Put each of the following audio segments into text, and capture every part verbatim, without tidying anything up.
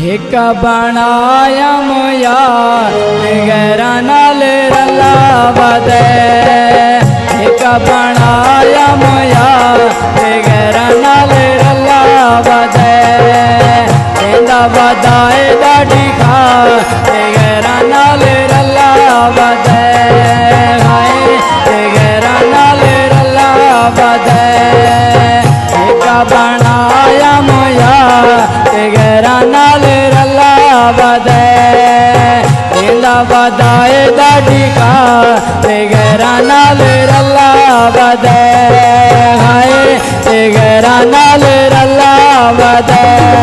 एक बनाया मोया गैरा नाल रला बदे एक बनाया मोया गैरा नाल रला बदे इंदा बदाए दाढ़ी खा गैरा नाल रला बदे हाय गैरा नाल रला बदे एक बनाया मोया गैरा नाल रला बदे इंदा बदाए दाढ़ी खा गैरा नाल रला बदे हाय गैरा नाल रला बदे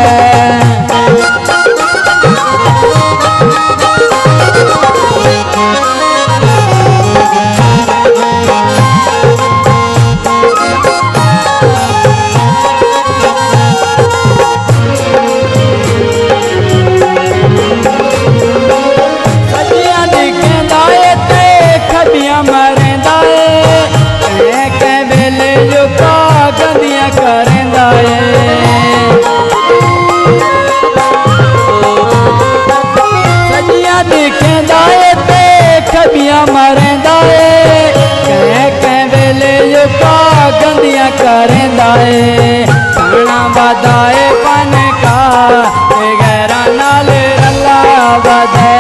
मरेंदा कह कह वेले जो का गंदियां करेंदा खाना बदाए पन का गैरा नाल रला बदे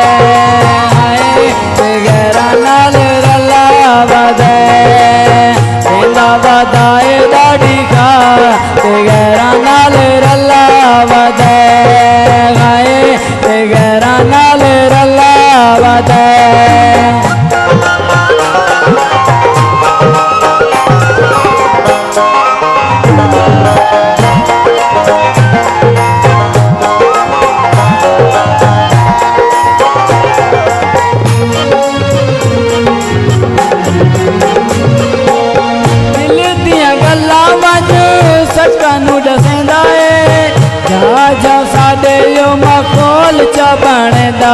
गैरा नाल रला बदे इंदा बदाए दाढ़ी खा गैरा नाल रला बदे गैरा नाल रला बदे मखोल चा बनदा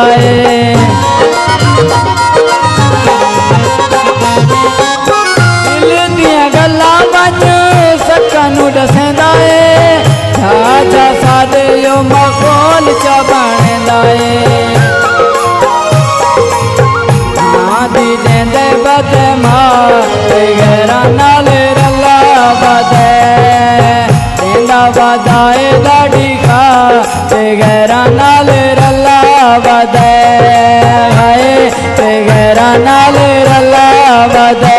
दिल दिया गल्लां बच सकनू दसेंदा जा साडे यो मखोल चा बनदा दी देंदे बदे मां गैरा नाल रला बदे इंदा बदाए दाढ़ी खा गैरा नाल रला बदे हाय गैरा नाल रला बदे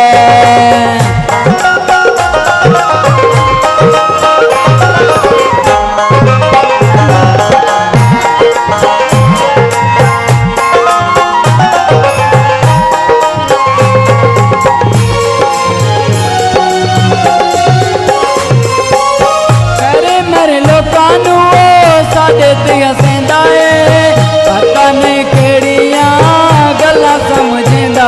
पता नहीं केड़िया गल्ला समझदा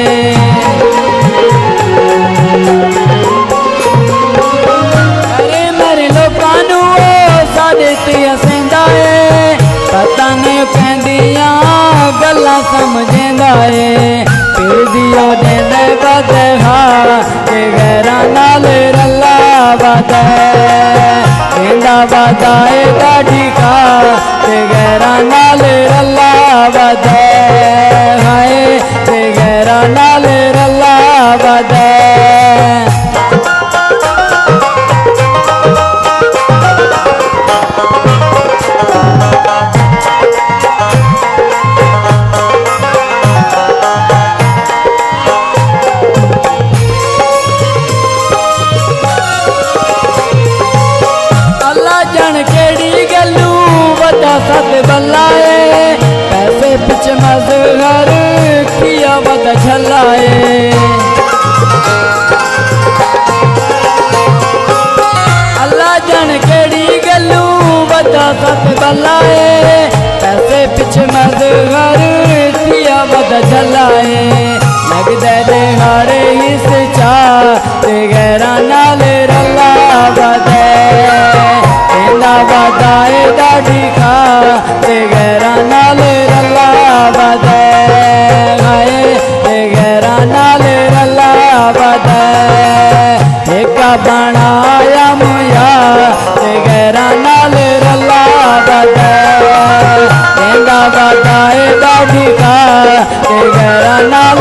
अरे मेरे लोकानू साडे ते हसेंदा पता नहीं कहंदिया गल्ला समझदा फिर दियो देंदे बदे हा गैरा नाल रला बदे इंदा बदाए दाढ़ी खा गैरा नाल रला बदे हाय गैरा नाल रला बदे सत बल्लाए पैसे पिछ मजहर किया बद झलाए अल्लाह जन केड़ी गलू बदा सत बल्लाए पैसे पिछ मजहर किया बद झलाए लगदे दे हर हिस चा गैरा नाल रला बदे इंदा बदाए दाढ़ी खा गैरा नाल रला बदे हाय गैरा नाल रला बदे एक बनाया मुया गैरा नाल रला बदे बताए बैठी का के गहरा नाल